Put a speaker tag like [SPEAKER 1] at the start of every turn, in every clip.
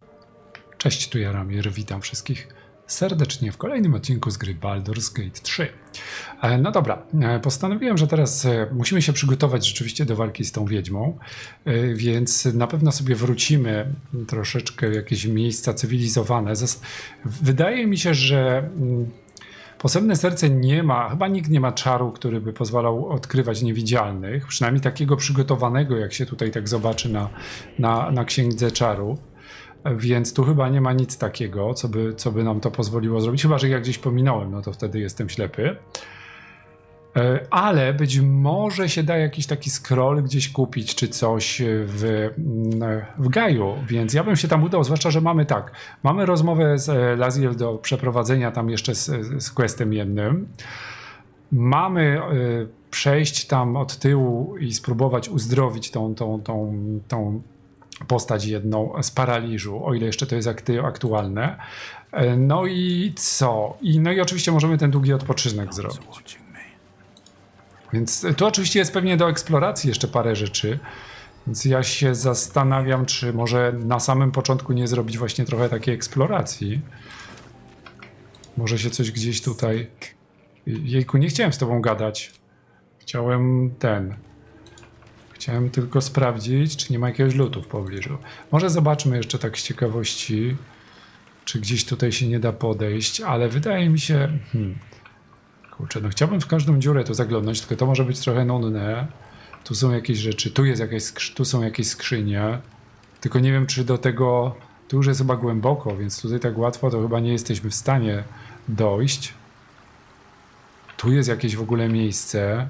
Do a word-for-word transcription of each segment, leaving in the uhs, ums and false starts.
[SPEAKER 1] Cześć, tu Jaromir, witam wszystkich serdecznie w kolejnym odcinku z gry Baldur's Gate trzy. No dobra, postanowiłem, że teraz musimy się przygotować rzeczywiście do walki z tą wiedźmą, więc na pewno sobie wrócimy troszeczkę w jakieś miejsca cywilizowane. Wydaje mi się, że Posępne Serce nie ma, chyba nikt nie ma czaru, który by pozwalał odkrywać niewidzialnych, przynajmniej takiego przygotowanego, jak się tutaj tak zobaczy na, na, na Księdze Czarów. Więc tu chyba nie ma nic takiego, co by, co by nam to pozwoliło zrobić. Chyba że ja gdzieś pominąłem, no to wtedy jestem ślepy. Ale być może się da jakiś taki scroll gdzieś kupić, czy coś w, w Gaju. Więc ja bym się tam udał, zwłaszcza, że mamy tak. Mamy rozmowę z Laziel do przeprowadzenia tam jeszcze z, z questem jednym. Mamy y, przejść tam od tyłu i spróbować uzdrowić tą, tą, tą, tą postać jedną z paraliżu, o ile jeszcze to jest akty- aktualne. No i co? I, no i oczywiście możemy ten długi odpoczynek zrobić. Więc tu oczywiście jest pewnie do eksploracji jeszcze parę rzeczy. Więc ja się zastanawiam, czy może na samym początku nie zrobić właśnie trochę takiej eksploracji. Może się coś gdzieś tutaj... Jejku, nie chciałem z tobą gadać. Chciałem ten... Chciałem tylko sprawdzić, czy nie ma jakiegoś lutu w pobliżu. Może zobaczmy jeszcze tak z ciekawości, czy gdzieś tutaj się nie da podejść, ale wydaje mi się... Hmm, kurczę, no chciałbym w każdą dziurę tu zaglądnąć, tylko to może być trochę nudne. Tu są jakieś rzeczy, tu jest jakaś skrzy- tu są jakieś skrzynie. Tylko nie wiem, czy do tego... Tu już jest chyba głęboko, więc tutaj tak łatwo to chyba nie jesteśmy w stanie dojść. Tu jest jakieś w ogóle miejsce.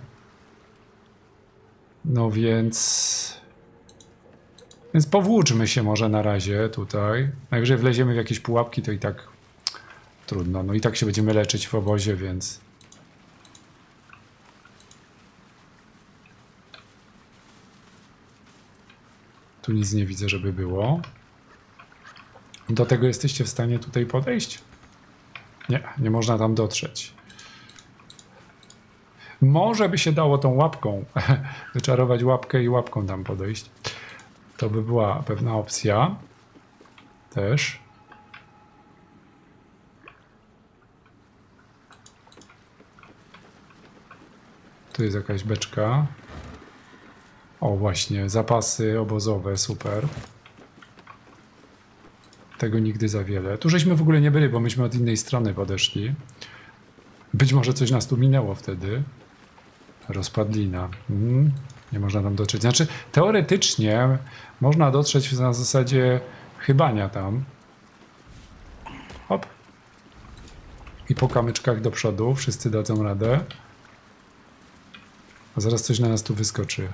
[SPEAKER 1] No więc... Więc powłóczmy się może na razie tutaj. Najwyżej wleziemy w jakieś pułapki, to i tak trudno. No i tak się będziemy leczyć w obozie, więc... Tu nic nie widzę, żeby było. Do tego jesteście w stanie tutaj podejść? Nie, nie można tam dotrzeć. Może by się dało tą łapką wyczarować łapkę i łapką tam podejść. To by była pewna opcja. Też. Tu jest jakaś beczka. O właśnie, zapasy obozowe, super. Tego nigdy za wiele. Tu żeśmy w ogóle nie byli, bo myśmy od innej strony podeszli. Być może coś nas tu minęło wtedy. Rozpadlina. Hmm, nie można tam dotrzeć. Znaczy, teoretycznie można dotrzeć na zasadzie chybania tam. Hop. I po kamyczkach do przodu. Wszyscy dadzą radę. A zaraz coś na nas tu wyskoczy.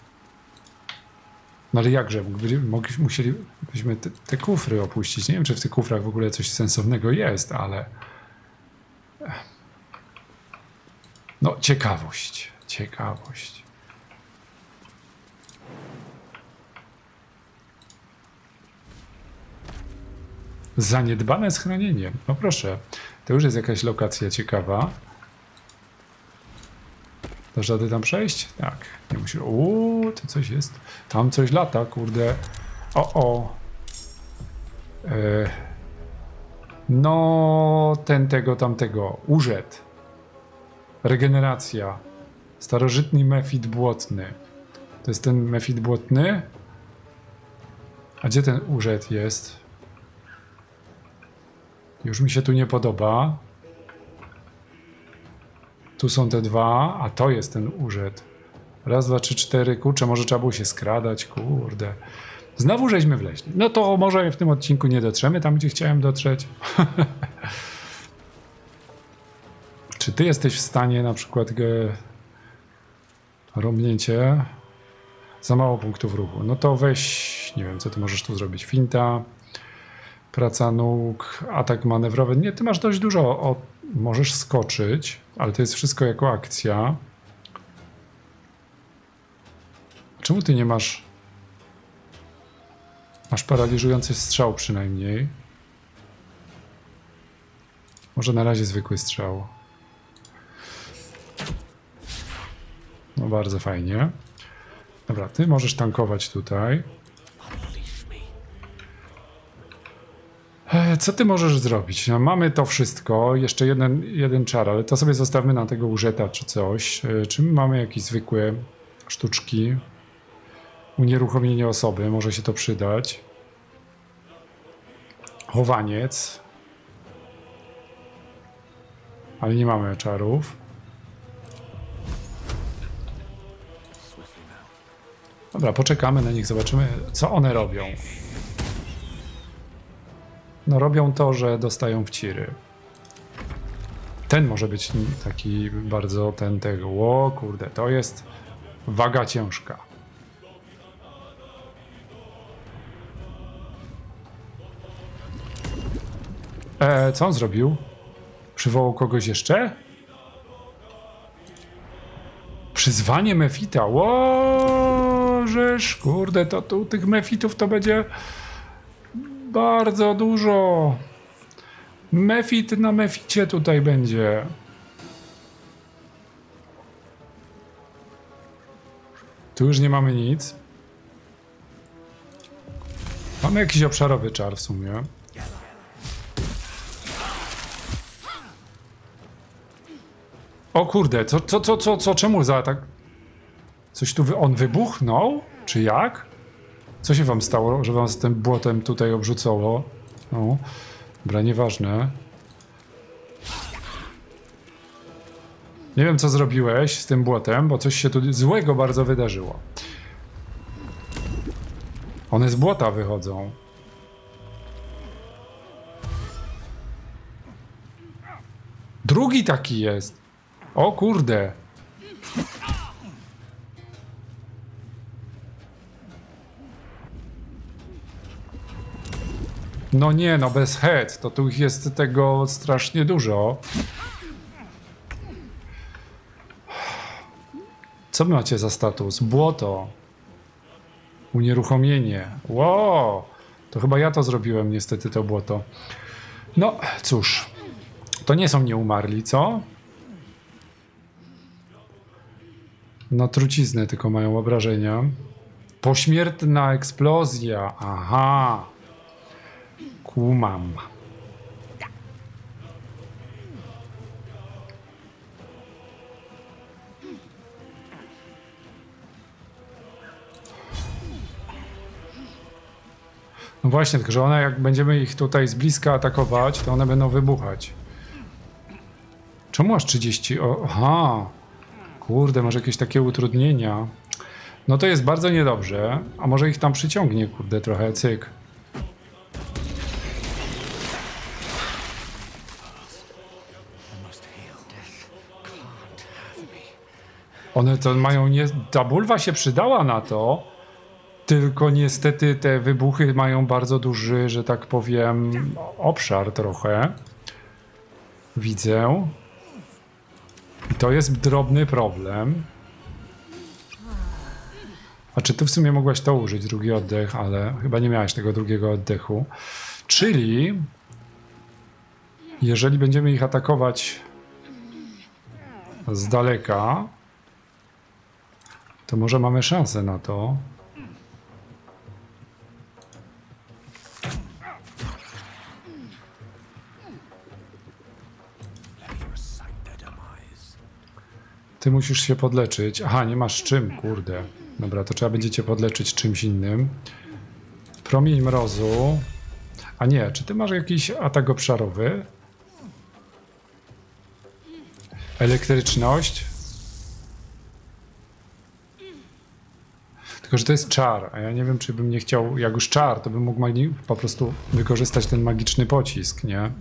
[SPEAKER 1] No ale jakże? Mogliśmy, musielibyśmy te, te kufry opuścić. Nie wiem, czy w tych kufrach w ogóle coś sensownego jest, ale... No, ciekawość. Ciekawość. Zaniedbane schronienie. No proszę, to już jest jakaś lokacja ciekawa. Dasz radę tam przejść? Tak. Nie musisz. Uuu, to coś jest. Tam coś lata, kurde. O, o. E... No, ten, tego, tamtego. Urzęd. Regeneracja. Starożytny mefit błotny. To jest ten mefit błotny? A gdzie ten urzęd jest? Już mi się tu nie podoba. Tu są te dwa, a to jest ten urzęd. Raz, dwa, trzy, cztery. Kurczę, może trzeba było się skradać, kurde. Znowu żeśmy wleźli. No to może w tym odcinku nie dotrzemy tam, gdzie chciałem dotrzeć. Czy ty jesteś w stanie na przykład ge... rąbnięcie? Za mało punktów ruchu. No to weź, nie wiem, co ty możesz tu zrobić. Finta, praca nóg, atak manewrowy. Nie, ty masz dość dużo. O, możesz skoczyć, ale to jest wszystko jako akcja. Czemu ty nie masz... Masz paraliżujący strzał przynajmniej. Może na razie zwykły strzał. No bardzo fajnie. Dobra, ty możesz tankować tutaj. Co ty możesz zrobić? No, mamy to wszystko, jeszcze jeden, jeden czar, ale to sobie zostawmy na tego użeta czy coś. Czy my mamy jakieś zwykłe sztuczki? Unieruchomienie osoby, może się to przydać. Chowaniec. Ale nie mamy czarów. Dobra, poczekamy na nich, zobaczymy, co one robią. No robią to, że dostają wciry. Ten może być taki bardzo ten tego. O kurde, to jest waga ciężka. E, co on zrobił? Przywołał kogoś jeszcze? Przyzwanie Mefita. Ło, żeż, kurde, to tu tych Mefitów to będzie bardzo dużo. Mefit na Meficie tutaj będzie. Tu już nie mamy nic. Mamy jakiś obszarowy czar w sumie. O kurde, co, co, co, co, co, czemu za tak? Coś tu, wy... on wybuchnął? Czy jak? Co się wam stało, że wam z tym błotem tutaj obrzucało? No, dobra, nieważne. Nie wiem, co zrobiłeś z tym błotem, bo coś się tu złego bardzo wydarzyło. One z błota wychodzą. Drugi taki jest. O kurde. No nie, no bez head, to tu ich jest tego strasznie dużo. Co wy macie za status? Błoto. Unieruchomienie. Wow. To chyba ja to zrobiłem niestety, to błoto. No cóż. To nie są nieumarli, co? No trucizny tylko mają obrażenia. Pośmiertna eksplozja. Aha. Kumam. No właśnie, tylko że one, jak będziemy ich tutaj z bliska atakować, to one będą wybuchać. Czemu aż trzydzieści? O, aha. Kurde, może jakieś takie utrudnienia. No to jest bardzo niedobrze. A może ich tam przyciągnie, kurde, trochę, cyk. One to mają nie... Ta bulwa się przydała na to, tylko niestety te wybuchy mają bardzo duży, że tak powiem, obszar trochę. Widzę. I to jest drobny problem. A czy ty w sumie mogłaś to użyć, drugi oddech, ale chyba nie miałeś tego drugiego oddechu. Czyli jeżeli będziemy ich atakować z daleka, to może mamy szansę na to. Ty musisz się podleczyć. Aha, nie masz czym, kurde. Dobra, to trzeba będzie cię podleczyć czymś innym. Promień mrozu. A nie, czy ty masz jakiś atak obszarowy? Elektryczność. Tylko że to jest czar, a ja nie wiem, czy bym nie chciał, jak już czar, to bym mógł po prostu wykorzystać ten magiczny pocisk, nie?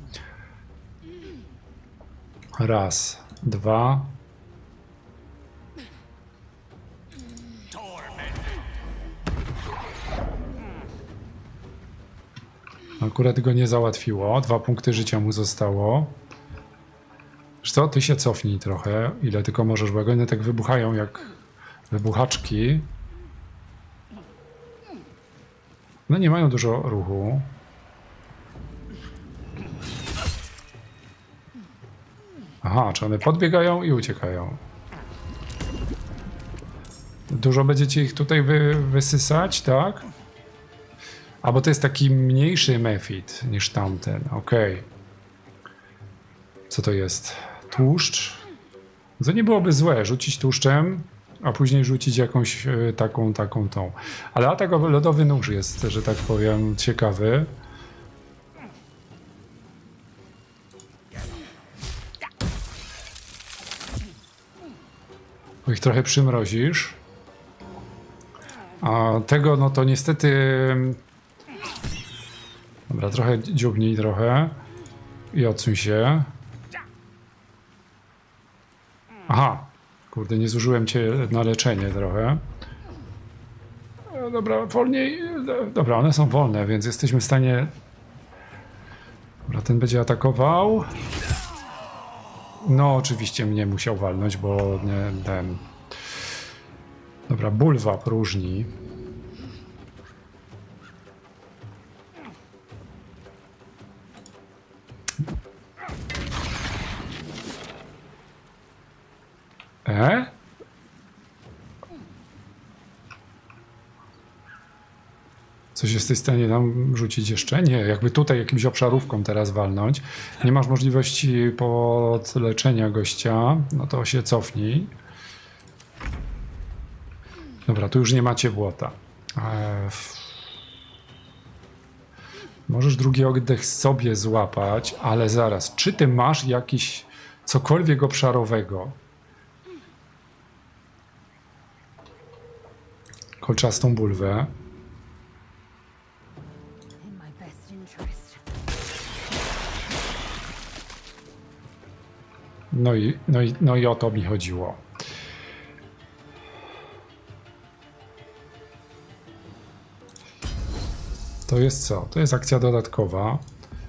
[SPEAKER 1] Raz, dwa. Akurat go nie załatwiło, dwa punkty życia mu zostało. Co, ty się cofnij trochę, ile tylko możesz, bo one tak wybuchają jak wybuchaczki. No nie mają dużo ruchu. Aha, czy one podbiegają i uciekają. Dużo będziecie ich tutaj wy, wysysać, tak? A bo to jest taki mniejszy mefit niż tamten. Okej. Okay. Co to jest? Tłuszcz? To nie byłoby złe, rzucić tłuszczem, a później rzucić jakąś y, taką, taką tą. Ale atak lodowy nóż jest, że tak powiem, ciekawy. Bo ich trochę przymrozisz. A tego, no to niestety... Dobra, trochę dziubnij trochę. I odsuń się. Aha. Kurde, nie zużyłem cię na leczenie trochę. No dobra, wolniej. Dobra, one są wolne, więc jesteśmy w stanie... Dobra, ten będzie atakował. No, oczywiście mnie musiał walnąć, bo nie ten... Dobra, bulwa próżni. E? Coś jesteś w stanie nam rzucić jeszcze? Nie, jakby tutaj jakimś obszarówką teraz walnąć. Nie masz możliwości podleczenia gościa, no to się cofnij. Dobra, tu już nie macie błota. Eee, możesz drugi oddech sobie złapać, ale zaraz, czy ty masz jakiś cokolwiek obszarowego? Kolczastą bulwę. No i, no, i, no i o to mi chodziło. To jest co? To jest akcja dodatkowa.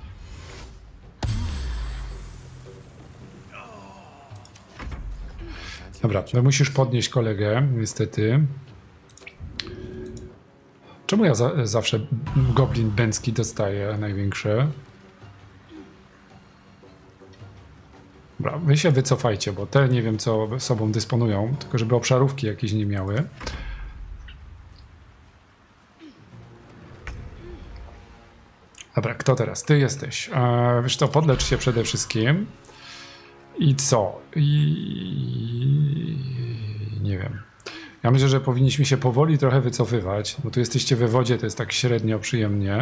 [SPEAKER 1] Dobra, no musisz podnieść kolegę, niestety. Czemu ja za, zawsze goblin bęcki dostaję największe? Dobra, wy się wycofajcie, bo te nie wiem co sobą dysponują, tylko żeby obszarówki jakieś nie miały. Dobra, kto teraz? Ty jesteś. E, wiesz co, podlecz się przede wszystkim. I co? I... nie wiem. Ja myślę, że powinniśmy się powoli trochę wycofywać, bo tu jesteście we wodzie, to jest tak średnio przyjemnie.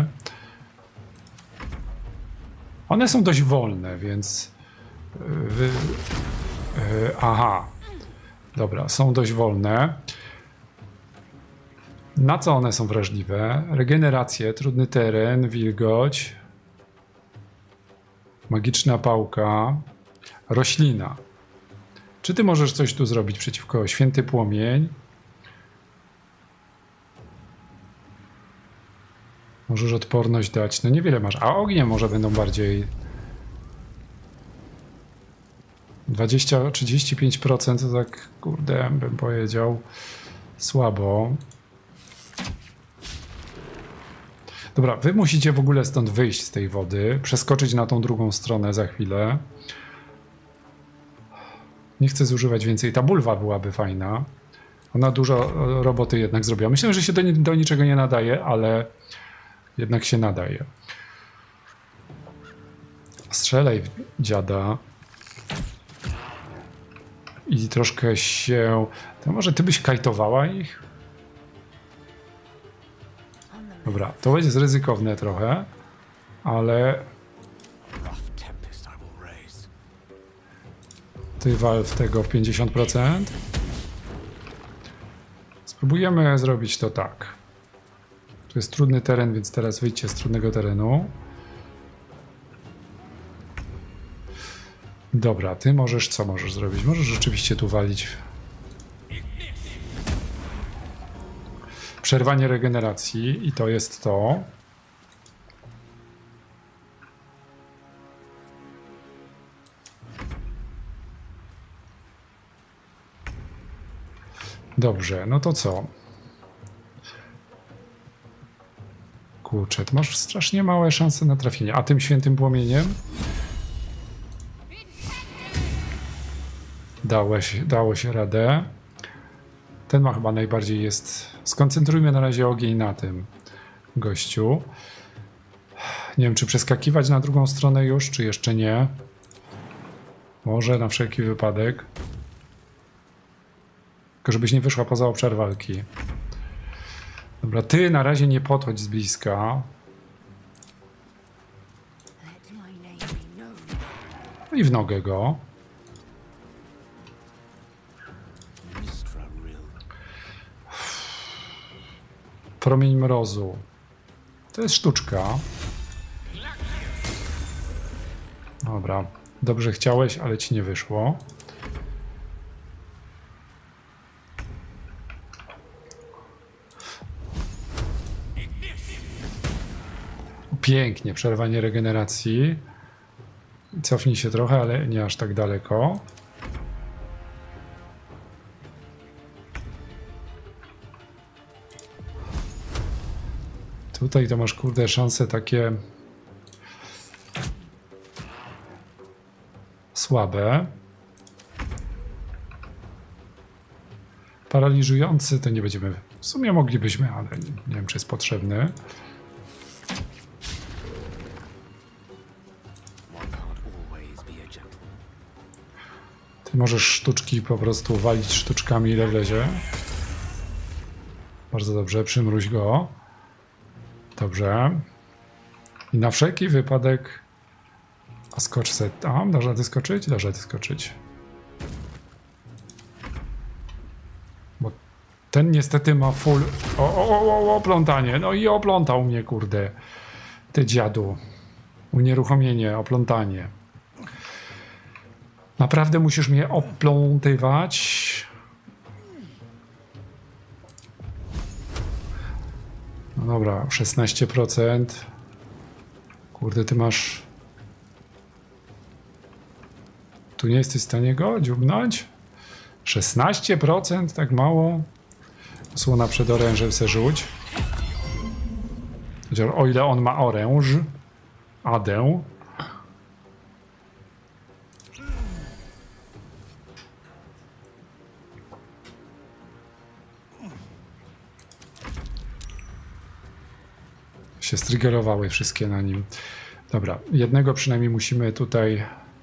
[SPEAKER 1] One są dość wolne, więc... Wy... Yy, aha. Dobra, są dość wolne. Na co one są wrażliwe? Regenerację, trudny teren, wilgoć, magiczna pałka, roślina. Czy ty możesz coś tu zrobić przeciwko? Święty płomień. Możesz odporność dać. No niewiele masz. A ogniem może będą bardziej... dwadzieścia trzydzieści pięć procent to tak, kurde, bym powiedział, słabo. Dobra, wy musicie w ogóle stąd wyjść z tej wody, przeskoczyć na tą drugą stronę za chwilę. Nie chcę zużywać więcej. Ta bulwa byłaby fajna. Ona dużo roboty jednak zrobiła. Myślę, że się do, do niczego nie nadaje, ale jednak się nadaje. Strzelaj w dziada. I troszkę się... To może ty byś kajtowała ich? Dobra, to będzie ryzykowne trochę, ale... Ty wal w tego w pięćdziesiąt procent. Spróbujemy zrobić to tak. Tu jest trudny teren, więc teraz wyjdźcie z trudnego terenu. Dobra, ty możesz, co możesz zrobić? Możesz rzeczywiście tu walić. Przerwanie regeneracji i to jest to. Dobrze, no to co? Kurczę, to masz strasznie małe szanse na trafienie. A tym świętym płomieniem? Dało się, dało się radę. Ten ma chyba najbardziej jest... Skoncentrujmy na razie ogień na tym. gościu. Nie wiem, czy przeskakiwać na drugą stronę już, czy jeszcze nie. Może na wszelki wypadek. Tylko żebyś nie wyszła poza obszar walki. Dobra, ty na razie nie podchodź z bliska. No i w nogę go. Promień mrozu. To jest sztuczka. Dobra. Dobrze chciałeś, ale ci nie wyszło. Pięknie, przerwanie regeneracji. Cofnij się trochę, ale nie aż tak daleko. Tutaj to masz, kurde, szanse takie słabe. Paraliżujący to nie będziemy... W sumie moglibyśmy, ale nie, nie wiem, czy jest potrzebny. Ty możesz sztuczki po prostu walić sztuczkami, ile wlezie. Bardzo dobrze, przymruź go. Dobrze. I na wszelki wypadek... A skocz se tam. Dasz rady skoczyć? Dasz rady skoczyć. Bo ten niestety ma full... O, o, o, o, oplątanie. No i oplątał mnie, kurde. Ty dziadu. Unieruchomienie, oplątanie. Naprawdę musisz mnie oplątywać? No dobra, szesnaście procent. Kurde, ty masz... Tu nie jesteś w stanie go dziubnąć? szesnaście procent? Tak mało? Słona przed orężem se rzuć. O ile on ma oręż. Adę. Się striggerowały wszystkie na nim. Dobra, jednego przynajmniej musimy tutaj...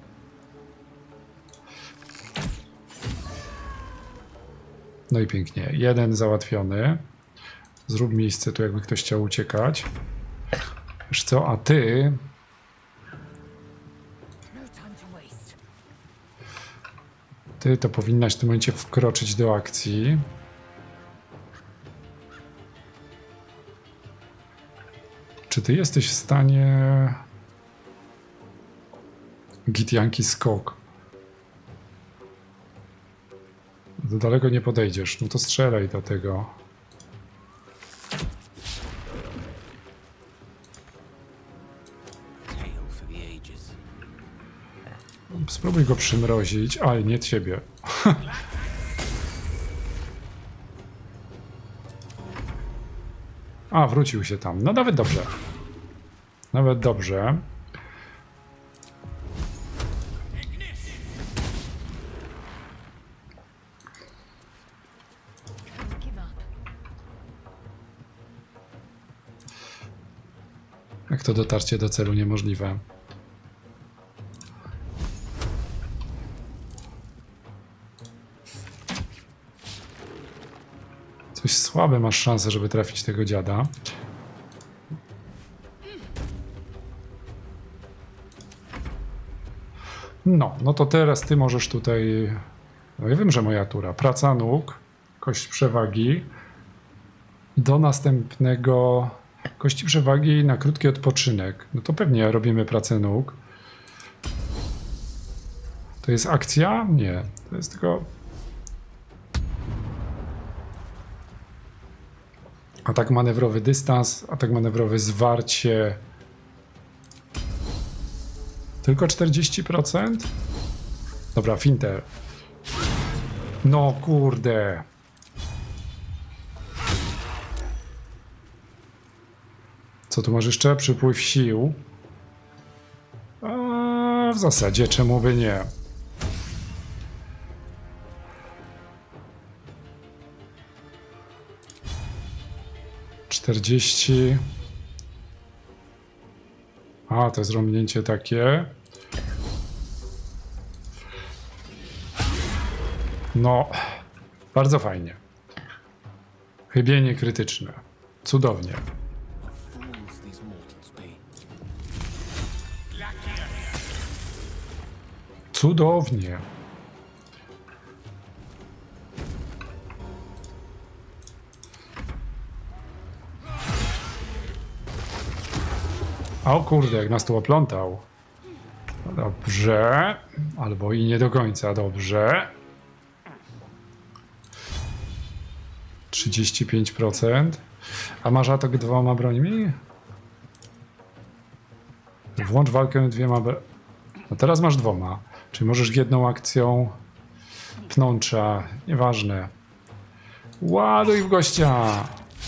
[SPEAKER 1] No i pięknie. Jeden załatwiony. Zrób miejsce tu, jakby ktoś chciał uciekać. Wiesz co, a ty... Ty to powinnaś w tym momencie wkroczyć do akcji. Czy ty jesteś w stanie... Git Yankee skok. Do daleko nie podejdziesz. No to strzelaj do tego. Spróbuj go przymrozić, ale nie ciebie. A, wrócił się tam. No nawet dobrze. Nawet dobrze. Jak to dotarcie do celu niemożliwe. Coś słabe masz szansę, żeby trafić tego dziada. No, no to teraz ty możesz tutaj... No ja wiem, że moja tura. Praca nóg, kość przewagi. Do następnego... Kości przewagi na krótki odpoczynek. No to pewnie robimy pracę nóg. To jest akcja? Nie. To jest tylko... Atak manewrowy dystans, atak manewrowy zwarcie. Tylko czterdzieści procent? Dobra, finter. No kurde. Co tu masz jeszcze? Przypływ sił. A w zasadzie czemu by nie? czterdzieści. A, to jest rąbnięcie takie. No, bardzo fajnie. Chybienie krytyczne. Cudownie. Cudownie. O kurde, jak nas tu oplątał. Dobrze. Albo i nie do końca dobrze. trzydzieści pięć procent. A masz atak dwoma brońmi? Włącz walkę dwiema bro... No teraz masz dwoma. Czyli możesz jedną akcją pnącza. Nieważne. Ładuj w gościa!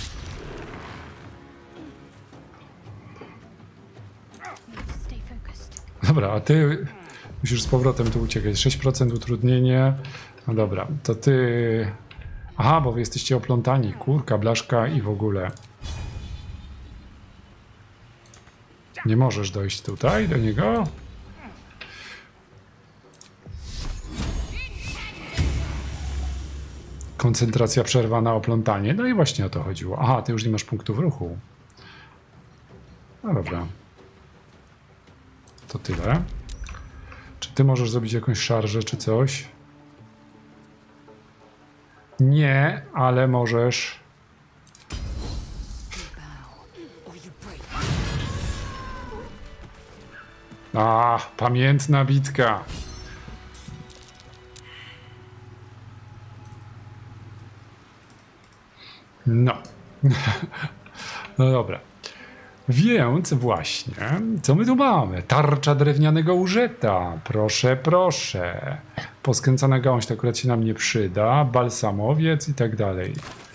[SPEAKER 1] Dobra, a ty musisz z powrotem tu uciekać. sześć procent utrudnienie. No dobra, to ty... Aha, bo wy jesteście oplątani. Kurka, blaszka i w ogóle. Nie możesz dojść tutaj do niego? Koncentracja przerwa na oplątanie. No i właśnie o to chodziło. Aha, ty już nie masz punktów ruchu. No dobra. To tyle. Czy ty możesz zrobić jakąś szarżę czy coś? Nie, ale możesz... A, pamiętna bitka. No. No dobra. Więc właśnie, co my tu mamy? Tarcza drewnianego użyta. Proszę, proszę. Poskręcana gałąź, to akurat się nam nie przyda. Balsamowiec i tak dalej.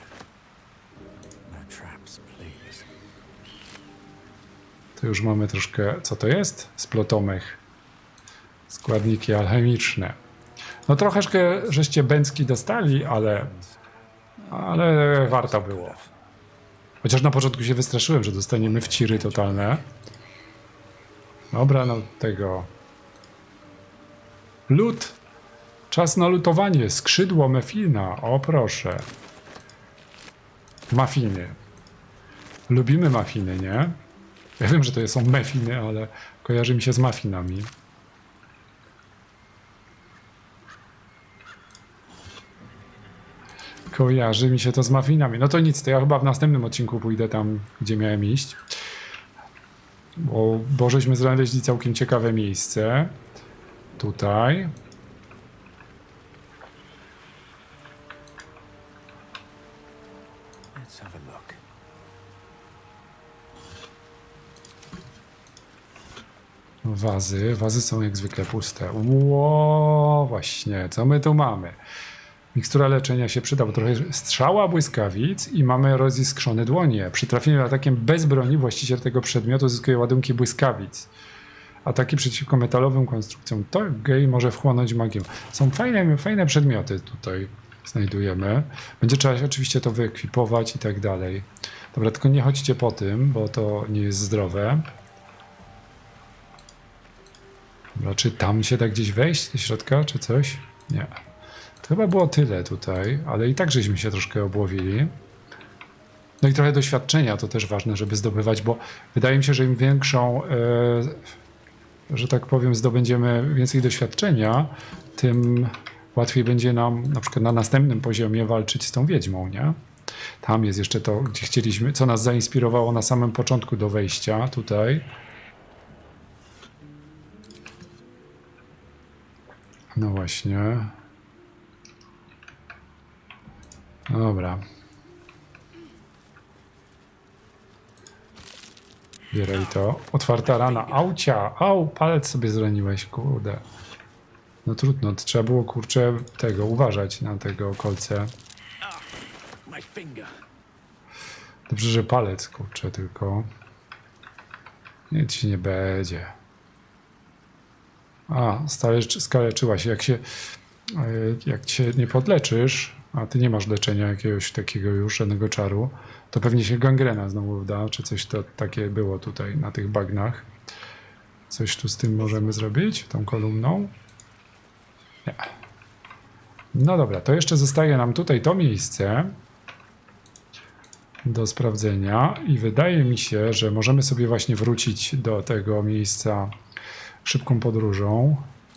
[SPEAKER 1] Tu już mamy troszkę... Co to jest? Splotomych. Składniki alchemiczne. No troszeczkę żeście bęcki dostali, ale... Ale warto było. Chociaż na początku się wystraszyłem, że dostaniemy wciry totalne. Dobra, no tego... Lód. Czas na lutowanie. Skrzydło Mefina. O proszę. Mafiny. Lubimy mafiny, nie? Ja wiem, że to są mefiny, ale kojarzy mi się z mafinami. Kojarzy mi się to z mafinami. No to nic, to ja chyba w następnym odcinku pójdę tam, gdzie miałem iść. Bo, bo żeśmy znaleźli całkiem ciekawe miejsce. Tutaj. Wazy. Wazy są jak zwykle puste. Ło, właśnie. Co my tu mamy? Mikstura leczenia się przyda, bo trochę strzała błyskawic i mamy roziskrzone dłonie. Przy trafieniu atakiem bez broni właściciel tego przedmiotu zyskuje ładunki błyskawic. Ataki przeciwko metalowym konstrukcjom. To gej może wchłonąć magię. Są fajne, fajne przedmioty tutaj znajdujemy. Będzie trzeba się oczywiście to wyekwipować i tak dalej. Dobra, tylko nie chodźcie po tym, bo to nie jest zdrowe. Dobra, czy tam się da gdzieś wejść do środka, czy coś? Nie. To chyba było tyle tutaj, ale i tak żeśmy się troszkę obłowili. No i trochę doświadczenia to też ważne, żeby zdobywać, bo wydaje mi się, że im większą, e, że tak powiem, zdobędziemy więcej doświadczenia, tym łatwiej będzie nam na przykład na następnym poziomie walczyć z tą wiedźmą, nie? Tam jest jeszcze to, gdzie chcieliśmy, co nas zainspirowało na samym początku do wejścia tutaj. No właśnie. Dobra. Bieraj to. Otwarta rana. Aucia! Au! Palec sobie zraniłeś, kurde. No trudno. Trzeba było, kurczę, tego, uważać na tego kolce. Dobrze, że palec, kurczę, tylko. Nic ci nie będzie. A, skaleczyła się. Jak się, jak się nie podleczysz, a ty nie masz leczenia jakiegoś takiego już, żadnego czaru, to pewnie się gangrena znowu wda, czy coś to takie było tutaj na tych bagnach. Coś tu z tym możemy zrobić? Tą kolumną? Nie. No dobra, to jeszcze zostaje nam tutaj to miejsce do sprawdzenia i wydaje mi się, że możemy sobie właśnie wrócić do tego miejsca szybką podróżą.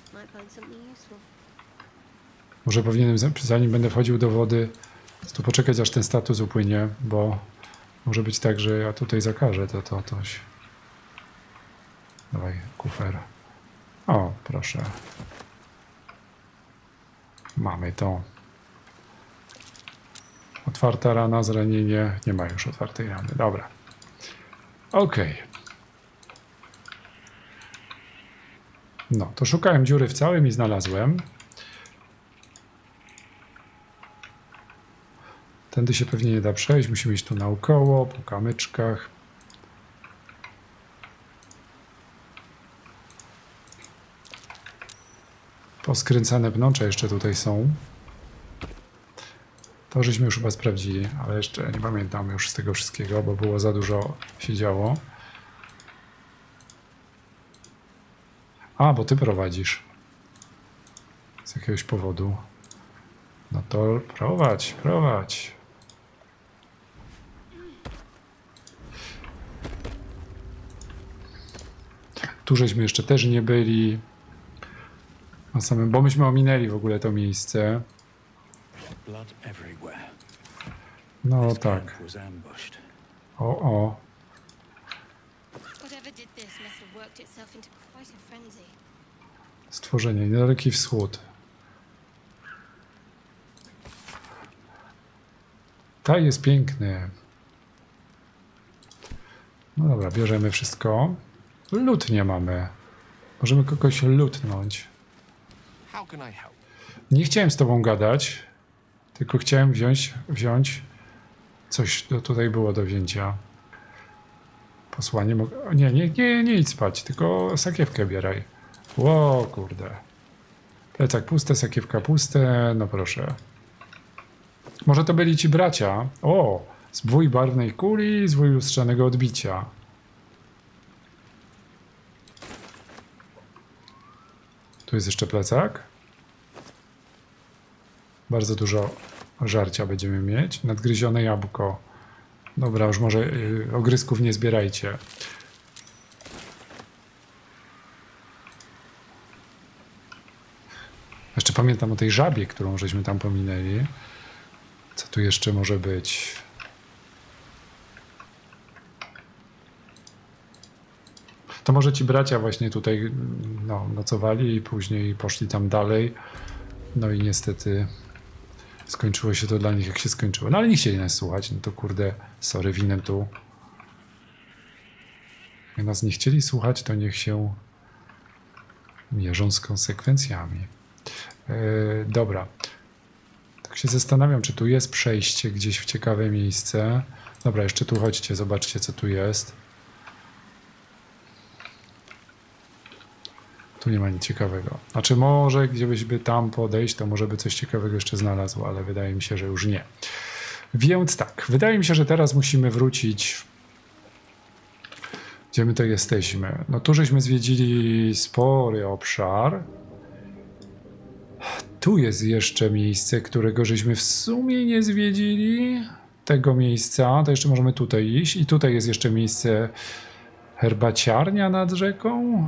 [SPEAKER 1] Może powinienem, zanim będę wchodził do wody, tu poczekać, aż ten status upłynie, bo może być tak, że ja tutaj zakażę to, to, toś. Dawaj, kufer. O, proszę. Mamy to. Otwarta rana, zranienie. Nie ma już otwartej rany. Dobra. Okej. Okay. No, to szukałem dziury w całym i znalazłem. Tędy się pewnie nie da przejść. Musimy iść tu naokoło, po kamyczkach. Poskręcane pnącza jeszcze tutaj są. To żeśmy już chyba sprawdzili, ale jeszcze nie pamiętam już z tego wszystkiego, bo było za dużo się działo. A, bo ty prowadzisz. Z jakiegoś powodu. No to prowadź, prowadź. Tu żeśmy jeszcze też nie byli. Na samym, bo myśmy ominęli w ogóle to miejsce. No tak. O, o. Stworzenie, niedaleki wschód. Ta jest piękny. No dobra, bierzemy wszystko. Lód nie mamy. Możemy kogoś lutnąć. Nie chciałem z tobą gadać, tylko chciałem wziąć, wziąć coś, to tutaj było do wzięcia. Posłanie mogę... Nie, nie, nie, nie idź spać, tylko sakiewkę bieraj. Ło, kurde. Plecak pusty, sakiewka puste, no proszę. Może to byli ci bracia. O, zwój barwnej kuli, zwój lustrzanego odbicia. Tu jest jeszcze plecak. Bardzo dużo żarcia będziemy mieć. Nadgryzione jabłko. Dobra, już może yy, ogryzków nie zbierajcie. Jeszcze pamiętam o tej żabie, którą żeśmy tam pominęli. Co tu jeszcze może być? To może ci bracia właśnie tutaj no, nocowali i później poszli tam dalej. No i niestety skończyło się to dla nich, jak się skończyło. No ale nie chcieli nas słuchać. No to kurde, sorry, winem tu. Jak nas nie chcieli słuchać, to niech się mierzą z konsekwencjami. Yy, dobra. Tak się zastanawiam, czy tu jest przejście gdzieś w ciekawe miejsce. Dobra, jeszcze tu chodźcie, zobaczcie, co tu jest. Tu nie ma nic ciekawego. Znaczy może gdzieś by tam podejść, to może by coś ciekawego jeszcze znalazł, ale wydaje mi się, że już nie. Więc tak, wydaje mi się, że teraz musimy wrócić, gdzie my to jesteśmy. No tu żeśmy zwiedzili spory obszar. Tu jest jeszcze miejsce, którego żeśmy w sumie nie zwiedzili. Tego miejsca, to jeszcze możemy tutaj iść. I tutaj jest jeszcze miejsce herbaciarnia nad rzeką.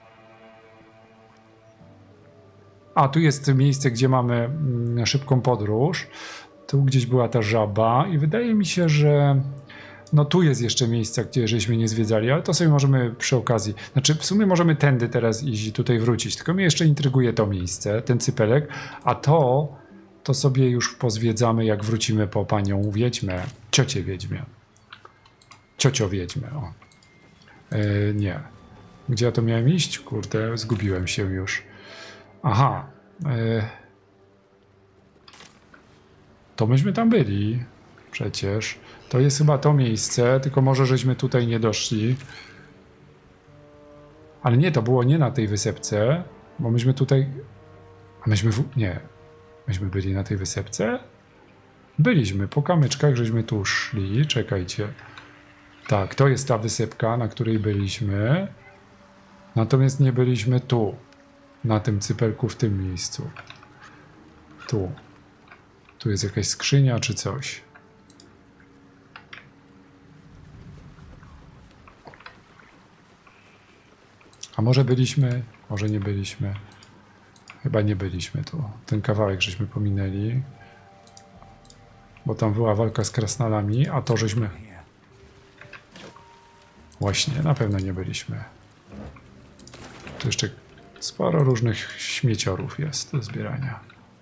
[SPEAKER 1] A, tu jest miejsce, gdzie mamy mm, szybką podróż. Tu gdzieś była ta żaba i wydaje mi się, że no tu jest jeszcze miejsce, gdzie żeśmy nie zwiedzali, ale to sobie możemy przy okazji, znaczy w sumie możemy tędy teraz iść i tutaj wrócić, tylko mnie jeszcze intryguje to miejsce, ten cypelek, a to, to sobie już pozwiedzamy, jak wrócimy po panią wiedźmę, ciocię wiedźmę, ciocio wiedźmę, o. Yy, nie. Gdzie ja to miałem iść? Kurde, zgubiłem się już. Aha. Yy. To myśmy tam byli. Przecież. To jest chyba to miejsce, tylko może żeśmy tutaj nie doszli. Ale nie, to było nie na tej wysepce, bo myśmy tutaj... A myśmy... W... Nie. Myśmy byli na tej wysepce? Byliśmy. Po kamyczkach żeśmy tu szli. Czekajcie. Tak, to jest ta wysepka, na której byliśmy. Natomiast nie byliśmy tu. Na tym cypelku w tym miejscu. Tu. Tu jest jakaś skrzynia czy coś. A może byliśmy? Może nie byliśmy. Chyba nie byliśmy tu. Ten kawałek żeśmy pominęli. Bo tam była walka z krasnalami, a to żeśmy... Właśnie, na pewno nie byliśmy. Tu jeszcze sporo różnych śmieciorów jest do zbierania.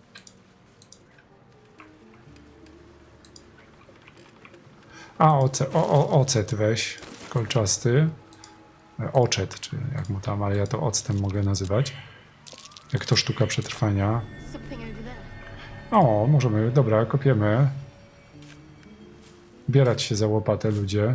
[SPEAKER 1] A, oce, o, o, ocet weź, kolczasty. Oczet, czy jak mu tam, ale ja to octem mogę nazywać. Jak to sztuka przetrwania. O, możemy, dobra, kopiemy. Bierać się za łopatę, ludzie.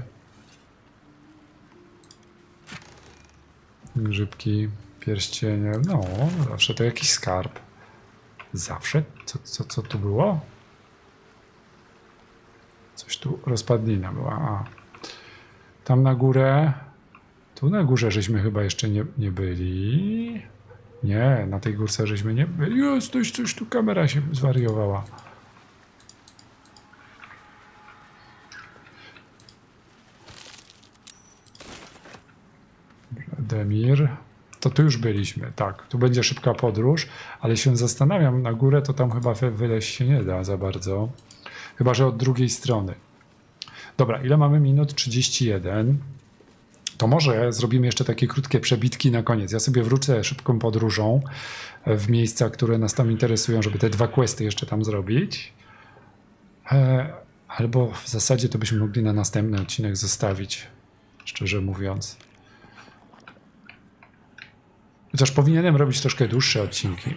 [SPEAKER 1] Grzybki, pierścienie, no, zawsze to jakiś skarb. Zawsze? Co, co, co tu było? Coś tu, rozpadlina była, a. Tam na górę, tu na górze żeśmy chyba jeszcze nie, nie byli. Nie, na tej górce żeśmy nie byli. Jest, coś, coś tu kamera się zwariowała. Demir. To tu już byliśmy, tak. Tu będzie szybka podróż, ale się zastanawiam, na górę to tam chyba wyleźć się nie da za bardzo. Chyba że od drugiej strony. Dobra, ile mamy minut? trzydzieści jeden. To może zrobimy jeszcze takie krótkie przebitki na koniec. Ja sobie wrócę szybką podróżą w miejsca, które nas tam interesują, żeby te dwa questy jeszcze tam zrobić. E, albo w zasadzie to byśmy mogli na następny odcinek zostawić, szczerze mówiąc. Chociaż powinienem robić troszkę dłuższe odcinki.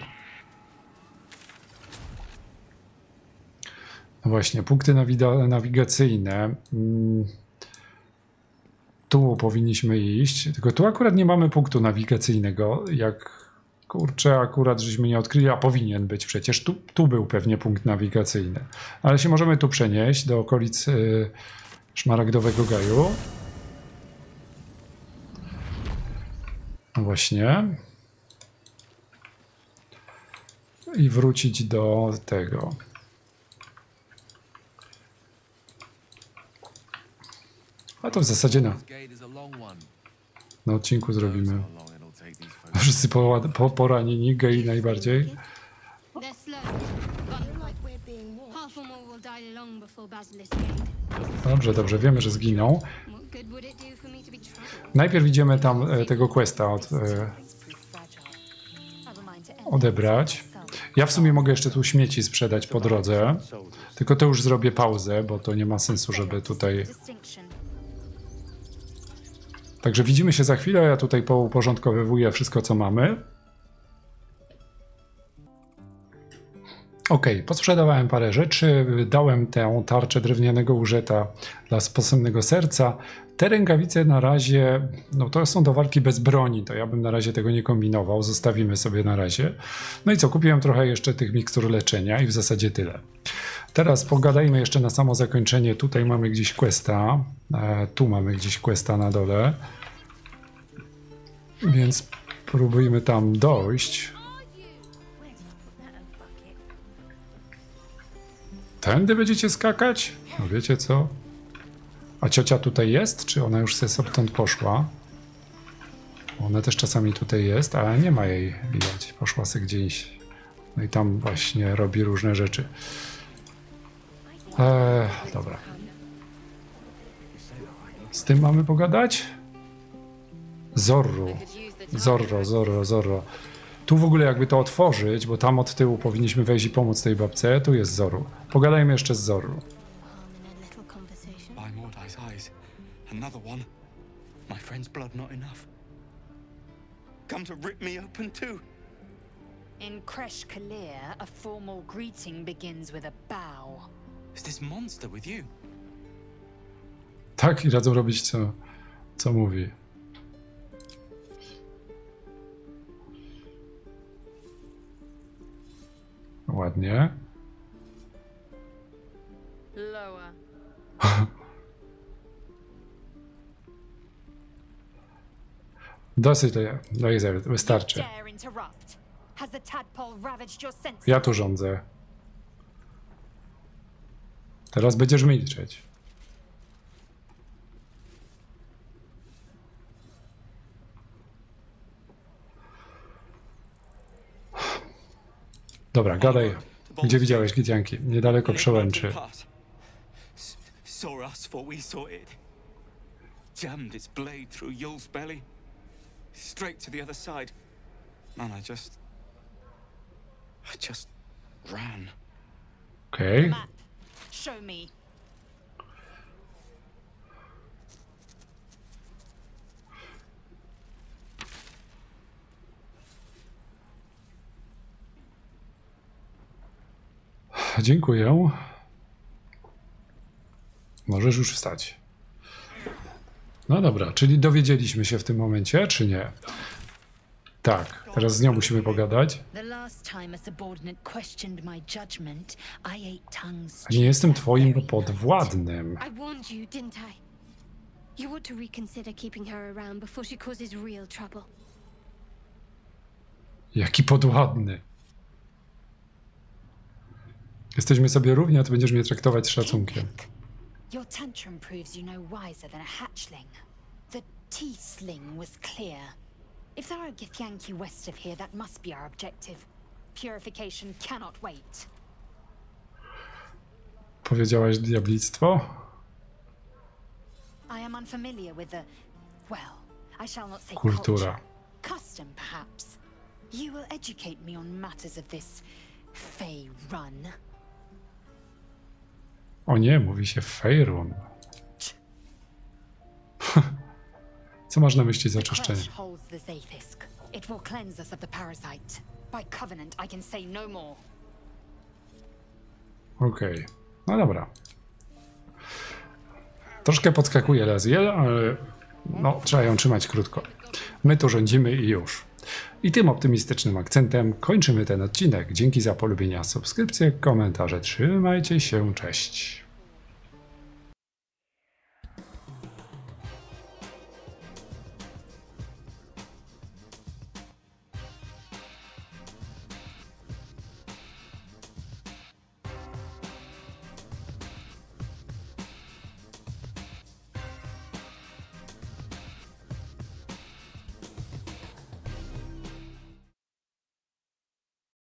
[SPEAKER 1] No właśnie, punkty nawigacyjne. Tu powinniśmy iść, tylko tu akurat nie mamy punktu nawigacyjnego. Jak kurczę, akurat żeśmy nie odkryli, a powinien być przecież. Tu, tu był pewnie punkt nawigacyjny. Ale się możemy tu przenieść do okolic y, Szmaragdowego Gaju. No właśnie. I wrócić do tego. A to w zasadzie na, na odcinku zrobimy. Wszyscy po, po, poranieni, gej najbardziej. Dobrze, dobrze, wiemy, że zginą. Najpierw idziemy tam e, tego questa od, e, odebrać. Ja w sumie mogę jeszcze tu śmieci sprzedać po drodze. Tylko to już zrobię pauzę, bo to nie ma sensu, żeby tutaj... Także widzimy się za chwilę, ja tutaj pouporządkowywuję wszystko, co mamy. Ok, posprzedawałem parę rzeczy, dałem tę tarczę drewnianego użeta dla sposobnego serca. Te rękawice na razie, no to są do walki bez broni, to ja bym na razie tego nie kombinował, zostawimy sobie na razie. No i co, kupiłem trochę jeszcze tych mikstur leczenia i w zasadzie tyle. Teraz pogadajmy jeszcze na samo zakończenie. Tutaj mamy gdzieś questa. E, tu mamy gdzieś questa na dole. Więc próbujmy tam dojść. Tędy będziecie skakać? No wiecie co? A ciocia tutaj jest? Czy ona już sobie stąd poszła? Ona też czasami tutaj jest, ale nie ma jej widać. Poszła sobie gdzieś. No i tam właśnie robi różne rzeczy. Eee, dobra. Z tym mamy pogadać? Zorru. Zorro, Zorro, Zorro. Tu w ogóle jakby to otworzyć, bo tam od tyłu powinniśmy wejść i pomóc tej babce. Tu jest Zorru. Pogadajmy jeszcze z Zorru.
[SPEAKER 2] In Kresh Kalir, a formal greeting begins with a bow.
[SPEAKER 3] Is this monster with you?
[SPEAKER 1] Tak, i radzą robić co, co mówi. Ładnie.
[SPEAKER 2] Lower.
[SPEAKER 1] Dosyć, Laziel, wystarczy.
[SPEAKER 2] Dare interrupt. Has the tadpole ravaged your senses?
[SPEAKER 1] Ja tu rządzę. Teraz będziesz milczeć. Dobra, gadaj. Gdzie widziałeś Gitianki? Niedaleko przełęczy.
[SPEAKER 3] Saw us before we saw it. Jammed its blade through Yul's belly. Straight to the other side. Man, I just... I just ran.
[SPEAKER 1] Okej. Okay.
[SPEAKER 2] Map. Show me.
[SPEAKER 1] Dziękuję. Możesz już wstać. No dobra, czyli dowiedzieliśmy się w tym momencie, czy nie? Tak, teraz z nią musimy pogadać.
[SPEAKER 2] The last time a subordinate questioned my judgment, I ate tongues.
[SPEAKER 1] Nie jestem twoim podwładnym.
[SPEAKER 4] I warned you, didn't I? You ought to reconsider keeping her around before she causes real trouble.
[SPEAKER 1] Jaki podwładny. Jesteśmy sobie równi, a ty będziesz mnie traktować z szacunkiem.
[SPEAKER 2] Your tantrum proves you no wiser than a hatchling. The T-sling was clear. If there are Githyanki west of here, that must be our objective. Purification cannot wait.
[SPEAKER 1] Powiedziałaś diablictwo?
[SPEAKER 2] I am unfamiliar with the, well, I shall not say
[SPEAKER 1] Kultura.
[SPEAKER 2] culture. Custom, perhaps. You will educate me on matters of this Fey run.
[SPEAKER 1] O nie, mówi się Feyrun. Co masz na myśli za czyszczenie?
[SPEAKER 2] Crush holds the Zaithisk. It will cleanse us of the parasite. By covenant, I can say no more.
[SPEAKER 1] Okej, okay. No dobra. Troszkę podskakuje Laziel, ale no, trzeba ją trzymać krótko. My tu rządzimy i już. I tym optymistycznym akcentem kończymy ten odcinek. Dzięki za polubienia, subskrypcje, komentarze. Trzymajcie się, cześć.